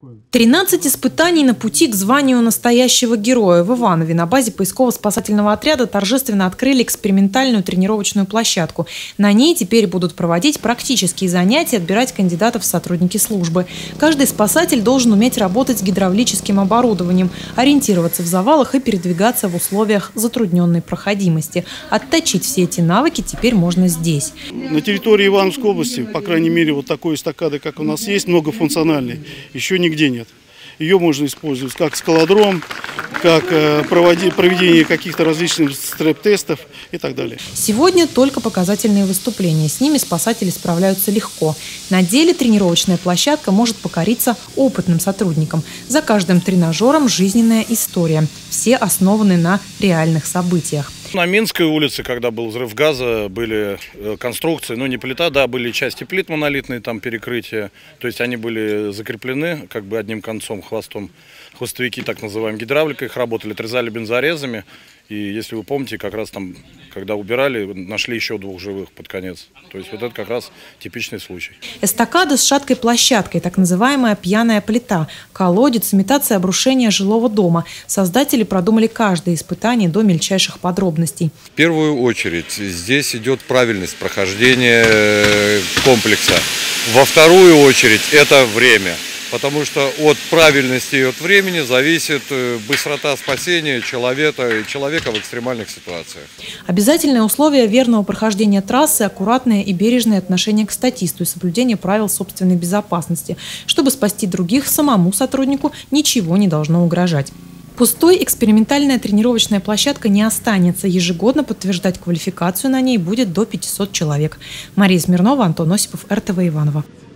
13 испытаний на пути к званию настоящего героя. В Иванове на базе поисково-спасательного отряда торжественно открыли экспериментальную тренировочную площадку. На ней теперь будут проводить практические занятия, отбирать кандидатов в сотрудники службы. Каждый спасатель должен уметь работать с гидравлическим оборудованием, ориентироваться в завалах и передвигаться в условиях затрудненной проходимости. Отточить все эти навыки теперь можно здесь. На территории Ивановской области, по крайней мере, вот такой эстакады, как у нас есть, многофункциональной, еще нигде нет. Ее можно использовать как скалодром, как проведение каких-то различных стрэп-тестов и так далее. Сегодня только показательные выступления. С ними спасатели справляются легко. На деле тренировочная площадка может покориться опытным сотрудникам. За каждым тренажером жизненная история. Все основаны на реальных событиях. На Минской улице, когда был взрыв газа, были конструкции, ну не плита, да, были части плит монолитные, там перекрытия. То есть они были закреплены как бы одним концом, хвостом. Хвостовики, так называемые, гидравликой, их работали, отрезали бензорезами. И если вы помните, как раз там, когда убирали, нашли еще 2 живых под конец. То есть вот это как раз типичный случай. Эстакада с шаткой площадкой, так называемая пьяная плита, колодец, имитация обрушения жилого дома. Создатели продумали каждое испытание до мельчайших подробностей. В первую очередь здесь идет правильность прохождения комплекса. Во вторую очередь это время. Потому что от правильности и от времени зависит быстрота спасения человека в экстремальных ситуациях. Обязательное условие верного прохождения трассы – аккуратное и бережное отношение к статисту и соблюдение правил собственной безопасности. Чтобы спасти других, самому сотруднику ничего не должно угрожать. Пустой экспериментальная тренировочная площадка не останется. Ежегодно подтверждать квалификацию на ней будет до 500 человек. Мария Смирнова, Антон Осипов, РТВ Иваново.